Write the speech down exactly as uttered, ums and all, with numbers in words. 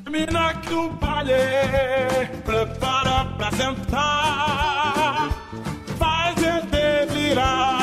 Mina que o baile prepara pra sentar, faz ele virar.